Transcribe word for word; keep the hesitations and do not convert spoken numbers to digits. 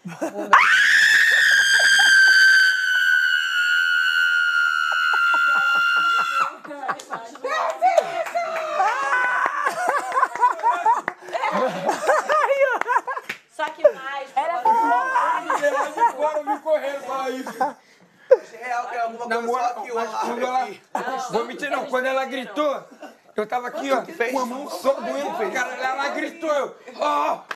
Só que mais. Era Agora me correndo para isso. Real, que é alguma coisa só aqui, ó. Quando ela... Vou mentir não, quando ela gritou, eu tava aqui, ó, com a mão só doendo, cara, ela gritou, eu... Oh!